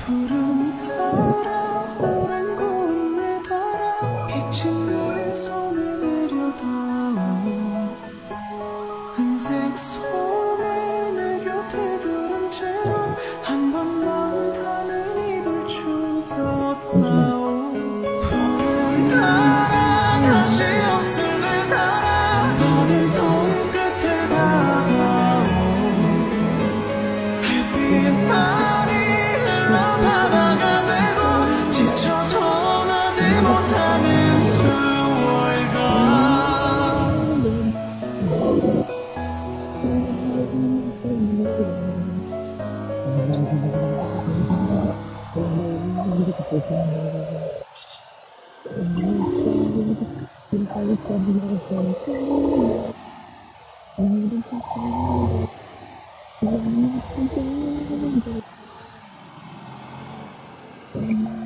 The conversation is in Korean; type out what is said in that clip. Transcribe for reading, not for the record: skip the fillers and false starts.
푸른 달아 오랜 곳에 달아 비친 내 손에 내려다오 은색 손에 내 곁에 두른 채로 한 번만 다는 입을 죽여다오 푸른 달아 다시 없음을 달아 모든 손끝에 닿아오 햇빛만이 흘러바다가 되고 지쳐 전하지 못하는 수월가 Thank you.